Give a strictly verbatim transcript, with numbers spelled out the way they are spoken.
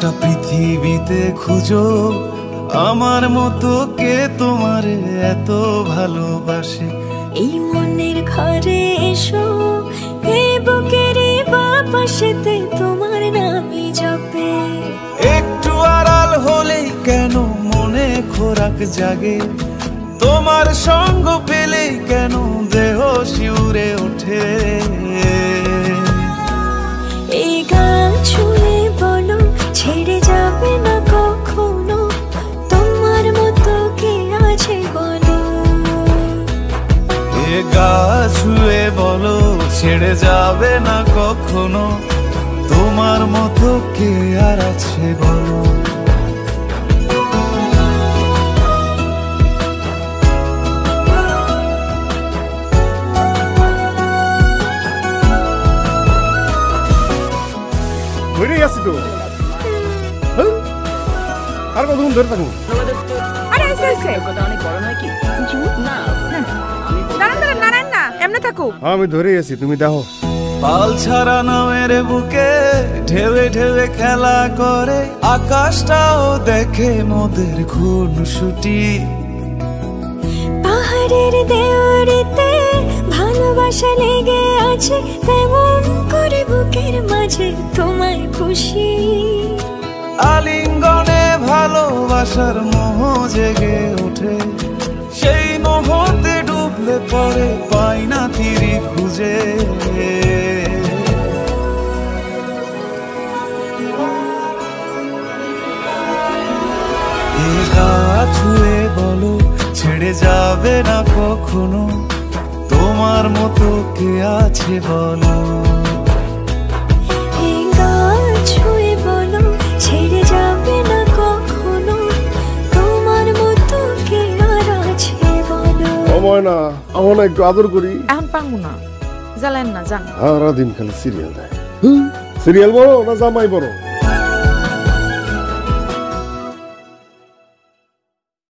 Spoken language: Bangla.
গোটা পৃথিবীতে খুঁজো আমার মতো কে তোমার এত ভালোবাসে। এই মনের ঘরে এসো, এই বুকের বাপাশেতে তোমার নামই জপে। একটু আড়াল হলেই কেন মনে খোরাক জাগে, তোমার সঙ্গ পেলেই কেন দেহ শিউরে ওঠে। এই গান ছুঁয়ে বলো ছেড়ে যাবে না কখনো, তোমার মতো কে আছে বলো। এ গা ছুঁয়ে বলো ছেড়ে যাবে না কখনো, তোমার মতো কে আর আছে বলো। ধরে আছি তো, আর কতক্ষণ ধরে থাকুন? আরে এসে এসে কথা অনেক বড় নয় কি না, দাঁড়ান দাঁড়ান নারায়ণ না এমনি থাকো। আমি ধরে আছি, তুমি দেখো। পাল ছাড়া নামের বুকে ঢেউে ঢেউে খেলা করে, আকাশটাও দেখে মোদের খুনসুটি। পাহাড়ের দেওয়ারিতে ভালোবাসা লেগে আছে, তেমন করে বুকের মাঝে তোমায় খুশি। আলিঙ্গনে ভালোবাসার মোহ জেগে ওঠে, সেই মোহতে ডুবলে পরে পাই না তীরি খুঁজে। এ গা ছুঁয়ে বলো ছেড়ে যাবে না কখনো, তোমার মতো কে আছে বলো। এই গান ছুঁয়ে বলো ছেড়ে যাবে না কখনো, তোমার মতো কে আর আছে বলো। সময় না, আমার একটু আদর করি। এখন পাঙ্গু না, জ্বালেন না যান। সারাদিন খালি সিরিয়াল দেয়। সিরিয়াল বড় না জামাই বড়?